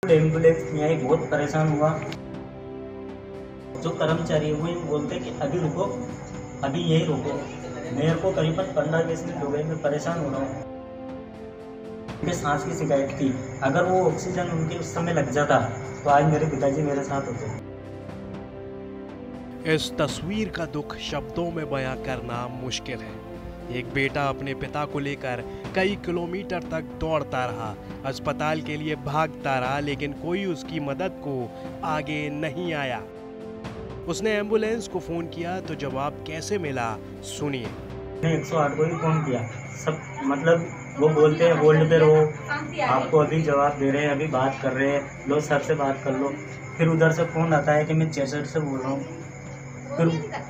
Ambulance नहीं आई, बहुत परेशान हुआ। जो कर्मचारी है वो ये बोलते हैं कि अभी रुको, अभी यही रुको। मेरे को करीबन 15-20 मिनट हो गए, मैं परेशान हो रहा हूँ। उनके सांस की शिकायत थी, अगर वो ऑक्सीजन उनके उस समय लग जाता तो आज मेरे पिताजी मेरे साथ होते। इस तस्वीर का दुख शब्दों में बयां करना मुश्किल है। एक बेटा अपने पिता को लेकर कई किलोमीटर तक दौड़ता रहा, अस्पताल के लिए भागता रहा, लेकिन कोई उसकी मदद को आगे नहीं आया। उसने एम्बुलेंस को फोन किया तो जवाब कैसे मिला, सुनिए। मैंने 108 को भी फोन किया, सब मतलब वो बोलते हैं होल्ड पे रहो, आपको अभी जवाब दे रहे हैं, अभी बात कर रहे हैं, लो सर से बात कर लो। फिर उधर से फोन आता है कि मैं 66 से बोल रहा हूँ, फिर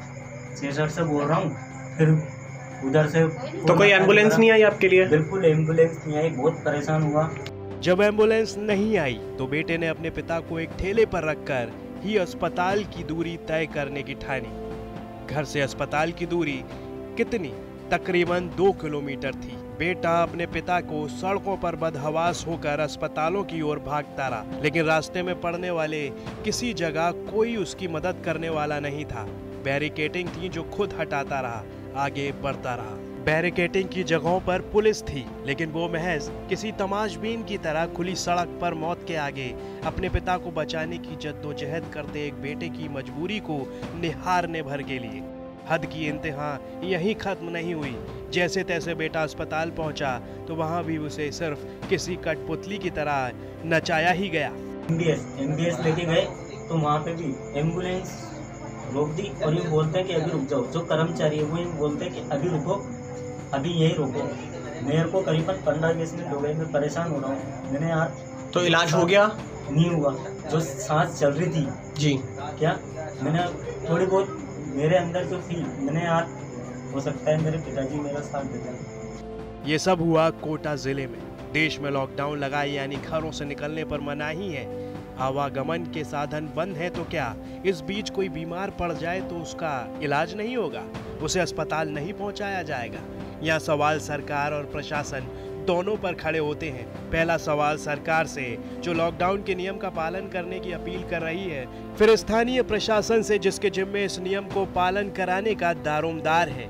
66 से बोल रहा हूँ, फिर उधर से तो कोई एम्बुलेंस नहीं आई आपके लिए? बिल्कुल एम्बुलेंस नहीं आई, बहुत परेशान हुआ। जब एम्बुलेंस नहीं आई तो बेटे ने अपने पिता को एक ठेले पर रखकर ही अस्पताल की दूरी तय करने की ठानी। घर से अस्पताल की दूरी कितनी? तकरीबन 2 किलोमीटर थी। बेटा अपने पिता को सड़कों पर बदहवास होकर अस्पतालों की ओर भागता रहा, लेकिन रास्ते में पड़ने वाले किसी जगह कोई उसकी मदद करने वाला नहीं था। बैरिकेडिंग थी जो खुद हटाता रहा, आगे बढ़ता रहा। बैरिकेडिंग की जगहों पर पुलिस थी, लेकिन वो महज किसी तमाशबीन की तरह खुली सड़क पर मौत के आगे अपने पिता को बचाने की जद्दोजहद करते एक बेटे की मजबूरी को निहारने भर के लिए। हद की इंतहा यहीं खत्म नहीं हुई। जैसे तैसे बेटा अस्पताल पहुंचा तो वहां भी उसे सिर्फ किसी कठपुतली की तरह नचाया ही गया। एमबीएस लेके गए तो वहाँ पे भी एम्बुलेंस रोक दी और ये बोलते हैं कि अभी रुक जाओ। जो कर्मचारी है वो ये बोलते हैं कि अभी रुको, अभी यही रुको। मेरे को करीबन 15-20 मिनट हो गए, मैं परेशाान हो रहा हूँ। मैंने आज तो इलाज हो गया? नहीं हुआ, जो सांस चल रही थी जी, क्या मैंने थोड़ी बहुत मेरे अंदर जो थी, मैंने आज हो सकता है मेरे पिताजी मेरा साथ देते। ये सब हुआ कोटा जिले में। देश में लॉकडाउन लगा, यानी घरों से निकलने पर मनाही है, आवागमन के साधन बंद है। तो क्या इस बीच कोई बीमार पड़ जाए तो उसका इलाज नहीं होगा, उसे अस्पताल नहीं पहुंचाया जाएगा? यहाँ सवाल सरकार और प्रशासन दोनों पर खड़े होते हैं। पहला सवाल सरकार से, जो लॉकडाउन के नियम का पालन करने की अपील कर रही है, फिर स्थानीय प्रशासन से, जिसके जिम्मे इस नियम को पालन कराने का दारोमदार है।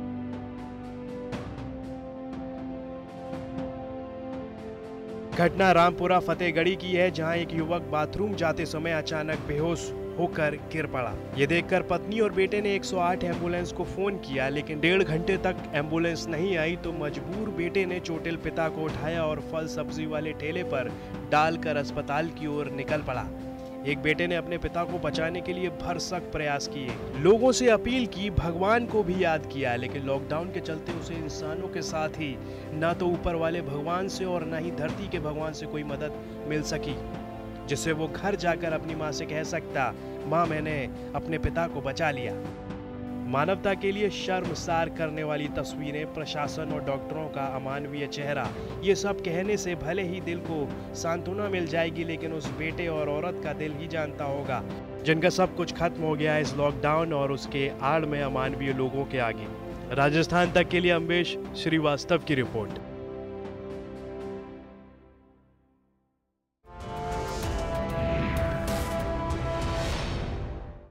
घटना रामपुरा फतेहगढ़ी की है, जहां एक युवक बाथरूम जाते समय अचानक बेहोश होकर गिर पड़ा। ये देखकर पत्नी और बेटे ने 108 एम्बुलेंस को फोन किया, लेकिन 1.5 घंटे तक एम्बुलेंस नहीं आई तो मजबूर बेटे ने चोटिल पिता को उठाया और फल सब्जी वाले ठेले पर डालकर अस्पताल की ओर निकल पड़ा। एक बेटे ने अपने पिता को बचाने के लिए भरसक प्रयास किए, लोगों से अपील की, भगवान को भी याद किया, लेकिन लॉकडाउन के चलते उसे इंसानों के साथ ही ना तो ऊपर वाले भगवान से और ना ही धरती के भगवान से कोई मदद मिल सकी, जिससे वो घर जाकर अपनी माँ से कह सकता, माँ मैंने अपने पिता को बचा लिया। मानवता के लिए शर्मसार करने वाली तस्वीरें, प्रशासन और डॉक्टरों का अमानवीय चेहरा, ये सब कहने से भले ही दिल को सांत्वना मिल जाएगी, लेकिन उस बेटे और औरत का दिल ही जानता होगा जिनका सब कुछ खत्म हो गया इस लॉकडाउन और उसके आड़ में अमानवीय लोगों के आगे। राजस्थान तक के लिए अम्बेश श्रीवास्तव की रिपोर्ट।